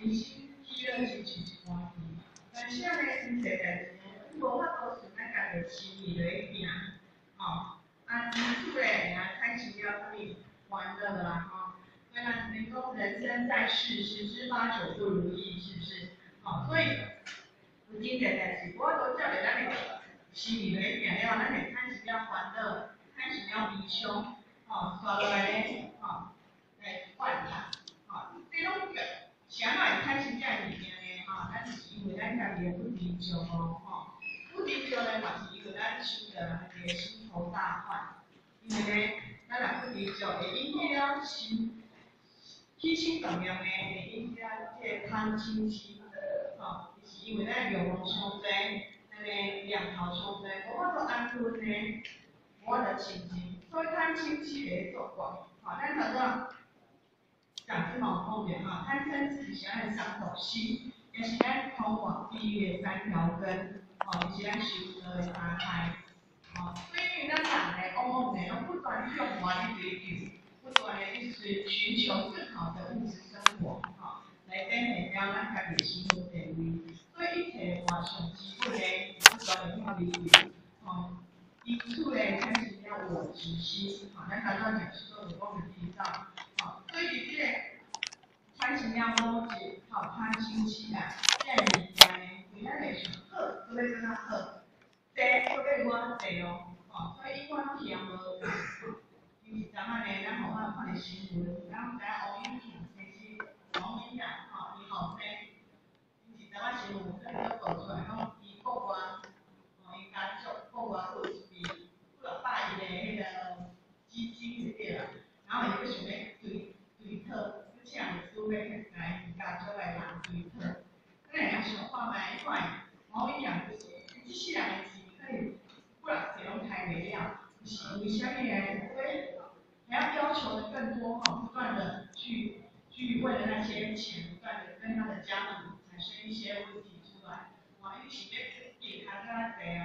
人生喜乐亲像一盘棋，但是呢，真侪代志呢，你无法度顺咱家己心意来行，吼。因此咧，开始要注意欢乐啦，吼。虽然能够人生在世，十之八九不如意，是不是？所以有真侪代志，我都照着咱的心意来行了，咱会开始要欢乐，开始要悲伤，刷落来咧，来换它，这种想法开始在里面呢，咱是因为咱家己的不知足哦，不知足呢，嘛是因为咱修的那个心头大患，因为呢，咱若不知足，会引起了起心动念呢，会引起了这个贪嗔痴，就是因为咱欲望伤济，咱个念头伤济，无法度安顿呢，无法度清净，所以贪嗔痴会作怪，咱头先。讲这种后面贪嗔痴是咱的伤口心，也是咱通往地狱的三条根，也是咱修道的三害，所以咱人呢，往往呢，不断向外去追求，不断的去寻求更好的物质生活，来展现了咱家己生活地位。所以一切活上基本呢，不断的要理解，因此呢，开始要我执心，咱刚刚讲说的，我们提到。所以这个贪心了某一，贪心起来，这个物件呢，为咱来上好，搁要更较好，济搁要我济哦，所以我拢嫌无够。因为昨仔呢，咱互我看的新闻，咱有知影王永庆先生，王永庆伊后生，伊是昨仔新闻才报出来，讲伊国外，伊家族国外有一笔几落百亿的迄个基金就对啦，然后伊佫想要对特，请律师要去甲伊家族的人对特，咱会晓想看卖看，王永庆就是即世人的钱可以不然谁拢开袂了，是因为啥物呢？还要求的更多不断的去为了那些钱，不断的跟他的家族产生一些问题出来，一起要给他个济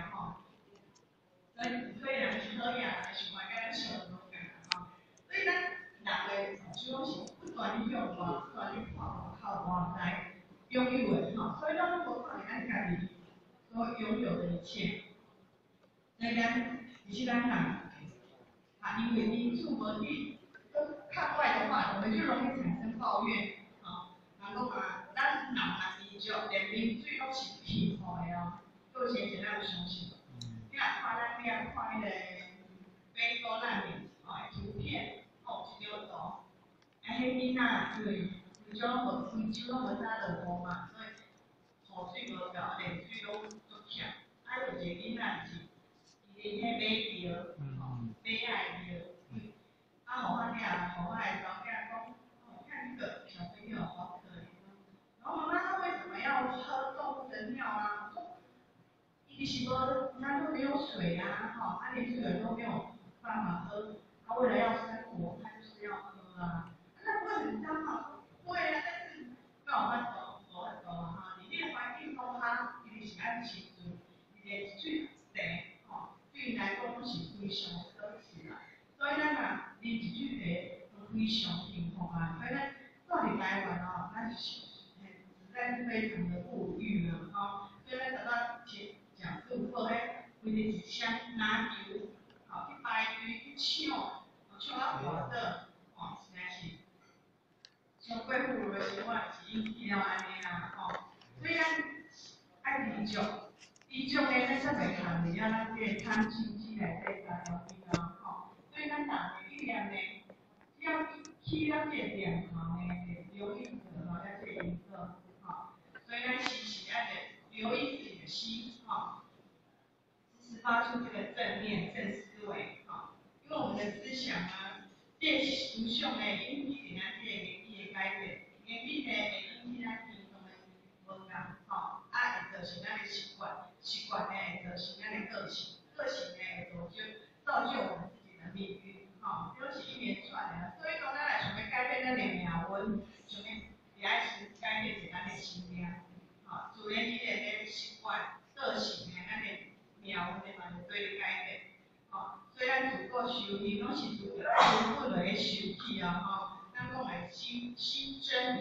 所以人是好样，想法跟咱想的拢共所以咱人的就拢是不断去向外，不断去靠外在拥有的所以咱拢无看见咱家己所拥有的一切，所以咱人。因为因素无去看外的话，我们就容易产生抱怨，人讲咱人嘛知足，连啉水拢是幸福的哦。有钱是咱有相信，你若看迄个非洲难民图片，一张图，迄囡仔因为非洲拢无啥落雨嘛，所以雨水无够，连水拢足欠，有一个囡仔是伊伫迄马桥。马仔的互我囝，互我的查某囝讲，看这个小朋友好可怜然后妈妈他为什么要喝动物的尿啊？伊是无，他都没有水啊，连水都没有办法喝，他为了要生活，他就是要喝啊。那不会很脏吗？会啊，但是没有办法你那个环境中它一定是安全住，你的水对伊来讲拢是非常可惜啦。所以咱若啉一嘴茶，非常幸福啊！所以咱住伫台湾咱实在是非常的富裕了所以咱常常讲师傅咧，规日一箱拿油，去排队去抢，抢啊活的，实在是上过富裕的生活是因起了安尼啦所以咱爱知足。知足呢，咱才袂通为了咱这个贪嗔痴内底加了所以咱人的意念呢，只要起了这个念头呢，就容易得到这个因果所以咱时时要留意自己的心时时发出这个正念、正思维因为我们的思想变形象呢，引起咱这个言语的改变，言语呢会引起咱平常的无共会造成咱的习惯。习惯呢，会造成咱的个性，个性呢会造就我们自己的命运，这是一连串的。所以讲，咱来想要改变咱的命运，想要爱是改变是咱的心命，自然你的习惯、个性呢，咱的命运呢嘛会对你改变，所以咱自个修行拢是自本来修起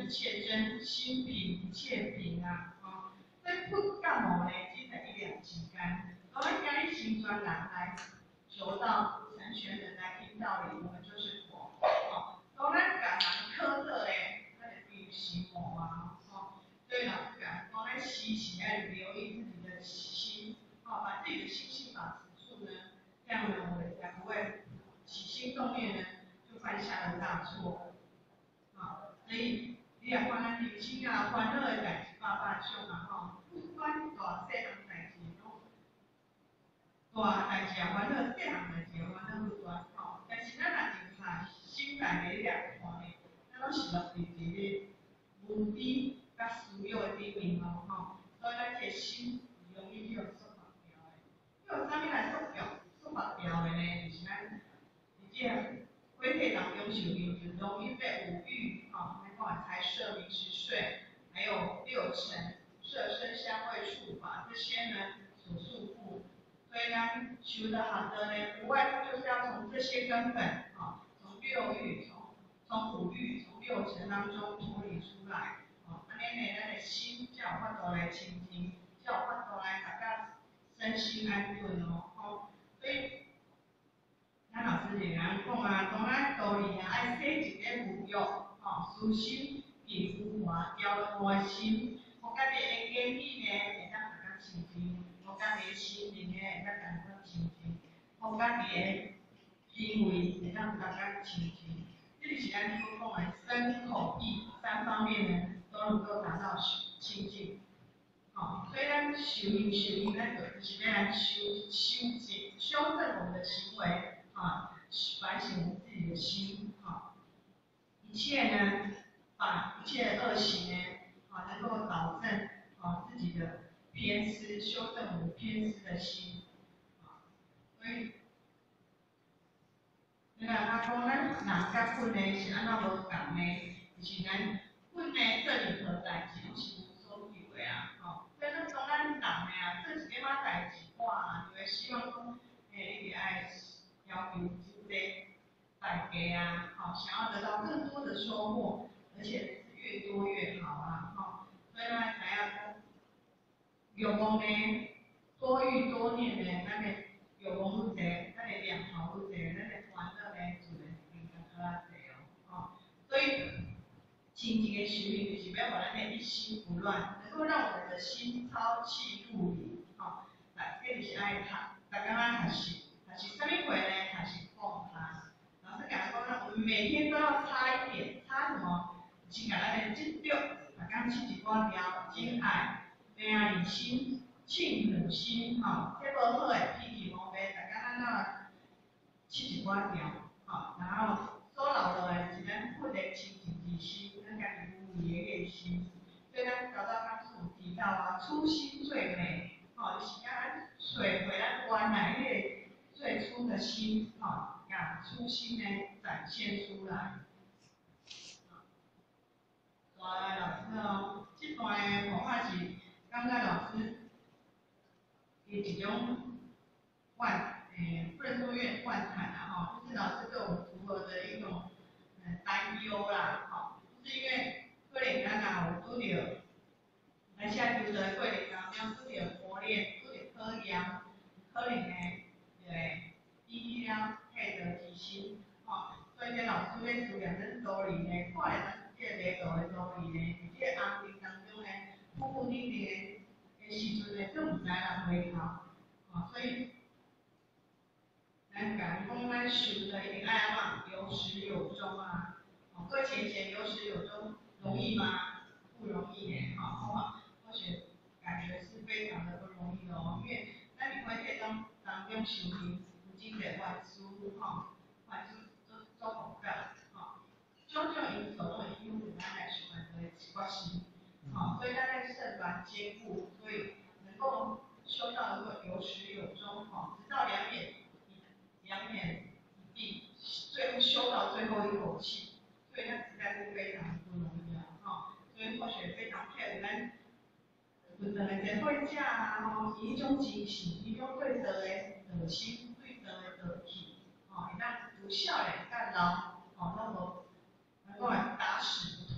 切真，心平一切平啊！哦，所以不干毛呢，只在一两之间。我们今日行专人来求道成全人来听道理，我们就是佛。哦，当咱甲人苛刻咧，那就比心魔啊！哦，所以老师讲，我们时时要留意自己的心，哦，把自己的心性把持住呢，这样呢，我们才不会起心动念呢就犯下了大错。啊，所以你若看咱人生啊，烦恼的代志百百种啊，吼，不管大细项代志拢大代志啊，烦恼细项代志啊，烦恼不大吼。但是咱若静下心内面来看咧，咱拢是落伫一个无知甲私欲的里面咯，吼。所以咱这个心容易去互束缚掉的。因为啥物来束缚掉的呢？就是咱伫这鬼体当中受命，就容易被五欲，啊，那讲财色名食睡，还有六尘、色声香味触法这些呢所束缚。所以呢，修得好的呢，无外乎就是要从这些根本，啊，从六欲、从五欲、从六尘当中脱离出来，啊，安尼呢，咱的心才有法度来清净，才有法度来大家身心安顿哦，吼，所以。咱老师就讲啊，当咱道理啊，爱洗一个无欲，吼，舒心皮肤滑，调和心，我家己的言语呢，会当大家清净，我家己的心灵呢，会当大家清净，我家己的行为会当大家清净。这就是咱所讲的身口意三方面呢，都能够达到清净。好，所以咱修行，咱就是要来修正我们的行为。啊，反省我们自己的心，啊，一切呢，把一切恶行呢，啊，能够导正啊自己的偏私，修正我们偏私的心，啊，所以，你看他讲咱人甲本呢是安怎无共呢？就是咱本呢做任何代志拢是无所求的啊，吼，所以咱讲咱人的啊，做一点仔代志，我啊就会希望讲，你爱要求。大家啊，好，想要得到更多的收获，而且是越多越好啊，哈，所以呢，才要讲欲望呢，多欲多念呢，咱的欲望愈侪，咱的念头愈侪，咱的烦恼呢就会变得较侪哦，哈，所以清净的修行就是要把咱的一心不乱，能够让我们的心超气不离，哈，来，这就是爱读，大家爱学习，学习什么话呢？学习放下。老师讲说，我们每天都要擦一点，擦什么？先给咱的积六，啊，刚七几光条，敬爱、悲爱心、庆母心，吼，这无好诶，脾气毛病，大家咱那七几光条，吼，然后所留落来是咱本来清净之心，咱家己有义诶个心。所以咱早刚师有提到啊，初心最美，吼，就是咱找回咱原来迄个最初的心，吼。把初心呢展现出来。大老师哦，这段的恐怕是感觉老师的一种不能说怨患谈啦哈，就是老师对我们如何的一种担忧啦，哈，就是因为可能咱若有拄着，咱现在求的过程当中拄着磨练，拄着考验，可能呢就会低了配得提心。所以，这老师咧思量咱道理呢，看咧咱这个礼道的道理呢，伫这个安定当中呢，浮浮沉沉的时阵呢，都毋知人回头，所以咱讲咱修的一定爱安怎有始有终啊，搁浅有始有终，容易吗？不容易的，或许感觉是非常的不容易的哦，因为咱伫回体当中修行，有真侪万事万事做广告，种种因素都会影响咱来循环的关系，所以咱在圣凡兼顾，所以能够修到能够有始有终，直到两眼一闭，最后修到最后一口气，所以那实在是非常不容易啊，所以或许非常佩服咱有当的在会者啊，以迄种精神，以种对道的道心，对道的道气，会当由少年到老，拢无能够打死不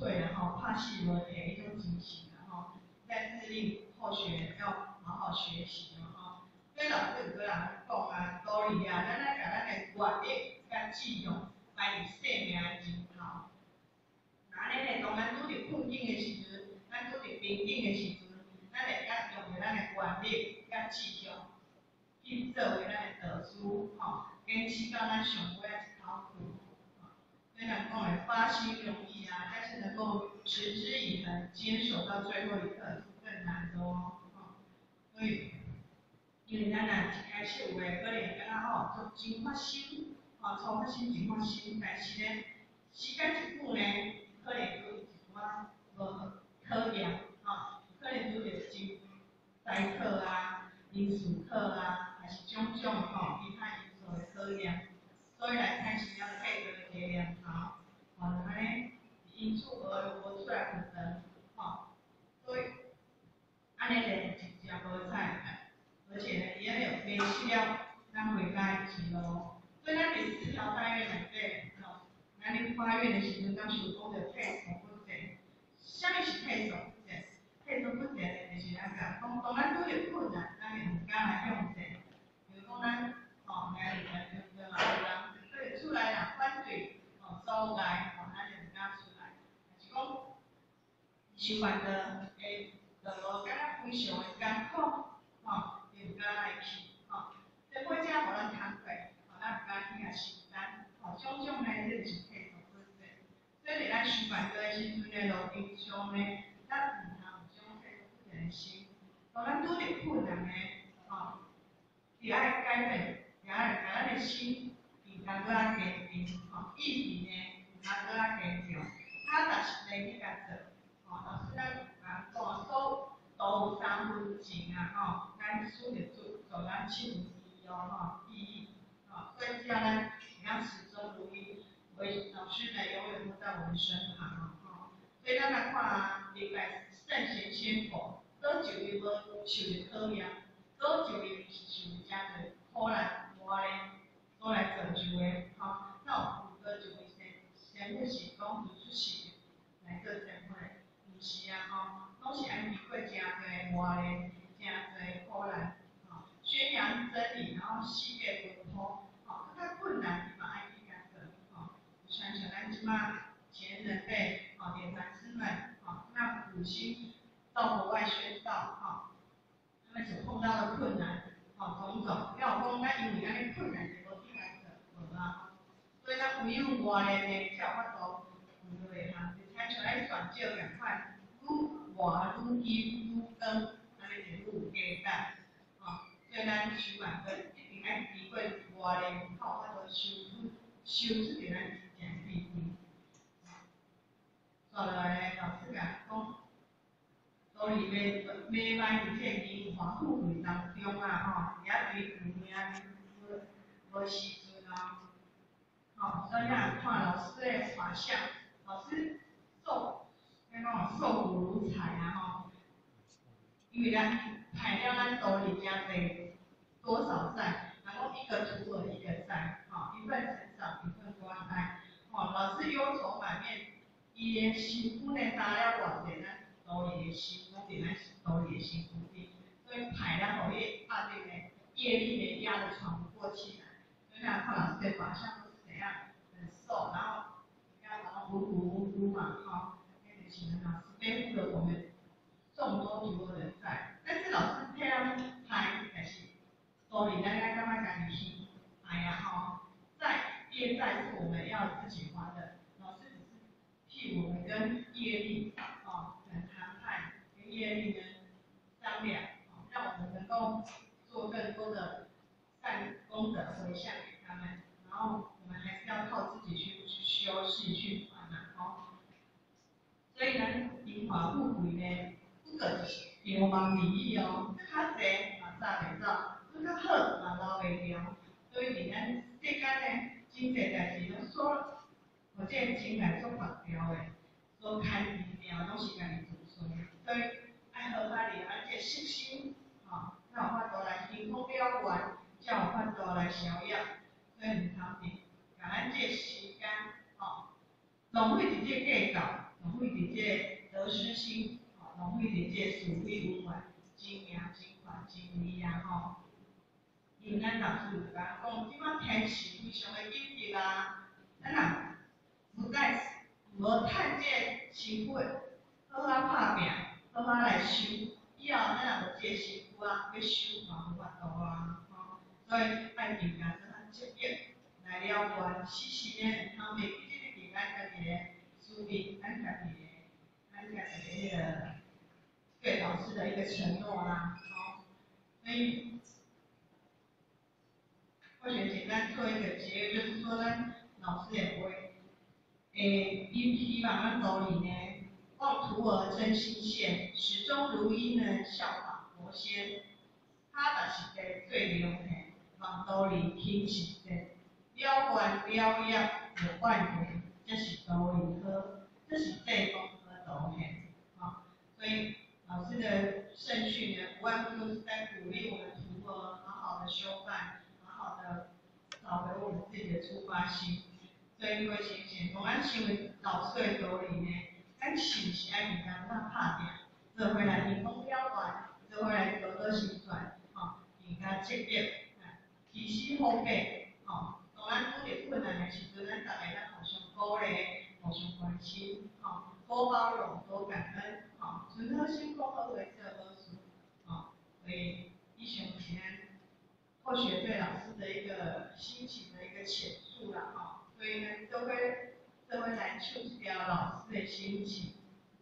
退然后怕死无摕迄种精神然后在致力后学要好好学习吼。所以老师有个人讲啊，道理啊，咱来甲咱的原理甲志向摆伫生命的前头。那安尼咧，当咱拄着困境的时阵，咱拄着瓶颈的时阵，咱会甲用着咱的原理甲志向去作为咱的导师吼，坚持到咱上尾一头路。所以人讲的发心容易啊，但是能够持之以恒，坚守到最后一刻是更难的哦。所以，因为咱若一开始有诶，可能会感觉吼，就真发心，吼，初发心真发心，但是呢，时间一久呢，可能有一寡无考验，吼，可能拄着真灾课啊、因素课啊，还是种种吼其他因素的考验，所以来产生了配合的一个念头，吼，安尼因此无出来负责，吼，所以安尼咧真正无彩，而且呢，伊安尼有迷失了咱回家的路，所以咱第4条大愿内底，吼，咱咧发愿的时阵，敢想讲着配合不正，啥物是配合不正？配合不正的，就是咱讲，当咱拄着困难，咱就毋敢来向正。比如讲咱吼，家己对嘛，有人对厝内人反对吼阻碍，吼，咱就毋敢出来。是讲修办的诶道路，敢若非常的艰苦，吼，就毋敢来去，吼。这每只互咱通过，吼，咱毋敢去遐承担，吼，种种呢，这就是配合不正。所以伫咱修办的时阵呢，路程上呢，咱毋通有种配合不正的心。当咱拄着困难呢，吼，就爱改变，也爱甲咱的心更加搁较坚定，吼，意志呢更加搁较坚强，踏踏实实去甲做，吼，老师咱讲手都有3分情啊，吼，咱输着做咱7分意哦，吼，意义，吼，所以只要咱只要始终如一，老师呢永远都在我们身旁，吼，所以咱来看明白圣贤先佛，多久伊无受着考验，多久伊毋是受着遮多苦难磨练，所来造就的，吼，那有多久伊先不是讲伊出世来做社会，毋是啊，吼，拢是安经过诚侪磨练，诚侪苦难，吼，宣扬真理，然后世界稳妥，吼，较困难伊嘛爱去甲做，吼，想像咱即马前人辈，吼，典范师们，吼，那苦心到国外宣道，吼，他们所碰到的困难，吼，种种，要讲咱因为安尼困难就无去来做，无啊，所以咱唯有磨练呢，才有法度有落项，就亲像咱传教共款，愈活愈紧愈长，安尼就愈有价值，吼，所以咱修办课一定爱经过磨练，才有法度修出着咱真正的智慧。接落来老师讲。所以要迈入这荣华富贵当中啊，吼，也对有命无时阵啊，吼，所以啊，看老师的画像，老师瘦骨如柴啊，吼，因为咱排了咱兜里真济多少债，然后一个徒儿一个债，吼，一份成长一份关爱，吼，老师忧愁满面，伊的辛苦呢担了偌济咱。兜里的心，拢伫咱兜里的心腹底，所以排了后迄压力呢，业力呢压得喘不过气来。所以看老师的法相都是怎样，很瘦，然后你看然后糊糊糊糊嘛，哈，那就是老师背负了我们众多徒儿的债。但是老师配了排，但是兜里咱该干嘛家己去排呀，吼，债业债是我们要自己还的，老师只是替我们跟业力，哦。谈判跟业力呢商量，让我们能够做更多的善功德回向给他们，然后我们还是要靠自己去修饰去还呐，所以咱荣华富贵呢，不过是流氓利益哦，较济嘛早袂走，较好嘛留袂了，所以伫咱世间呢，真侪代志拢说，或者情感做白条的，所牵伊了拢是家己做。所以爱好法哩，咱这信心，吼，才有法度来幸福了缘，才有法度来逍遥。所以毋通伫，甲咱这时间，吼，浪费伫这计较， 浪费伫这得失心，浪费伫这是非有关，真名真权真利啊吼。因咱老师有甲讲，即摆天气非常的紧急啊，咱若无在无趁这辛苦，好好打拼，好好来修，以后咱若无这辛苦啊，要修嘛无法度啊，吼。所以爱定定做较积极，来了断时时呢，通袂记得伫咱家己的私密，咱家己的迄个对老师的一个承诺啦，吼。所以或许简单做一个结语，就是说咱老师也会，希望咱组里呢，望徒儿真心献，始终如一呢，效法佛先。他就是个最良的，望组里听实际，了愿了业有万缘，这是组里好，这是济公和道现，所以老师的圣训呢，无外乎就是在鼓励我们徒儿好好的修办。好的，找回我们自己的出发心。所以各位先生，从咱成为老师的道理呢，咱是不是爱认真咱拍拼，做回来成功了断，做回来多多成全，更加积极，提升后辈，当咱遇到困难的时阵，咱大家咱互相鼓励，互相关心，多包容，多感恩，存好心，过好为做好事，所以以上是咱。或许对老师的一个心情的一个倾诉啦，所以呢，都会来触及到老师的心情。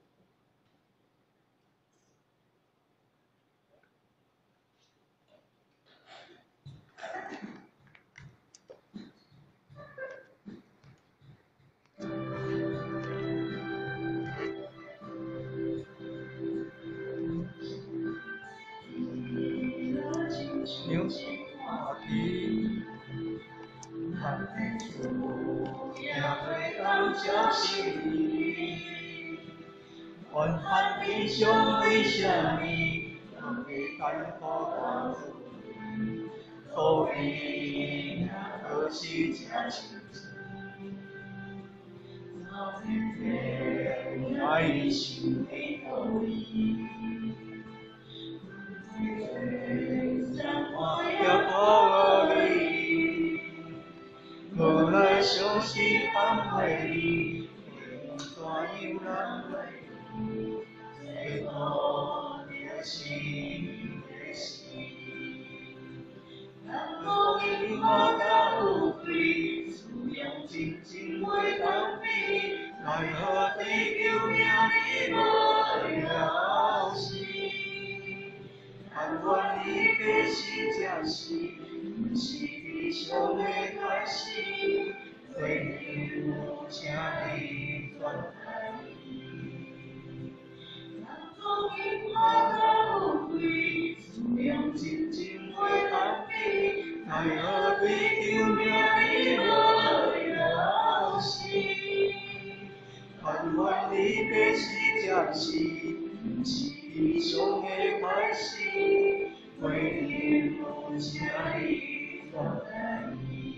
怨恨悲伤为什么？人会艰苦我所以何须假情？爱你心的道理，我要过你，无奈相思放袂离，怎样难为？最多就是的事，难过因我甲有亏，思念真真袂当比，奈何对救命你无了时，但愿你假是正是，不是悲伤的开始，为了请你转来。因我甲有亏，思念真真袂当比，奈何对救命你无了时，但愿你假是正是，不是悲伤的开始，为了请你转来。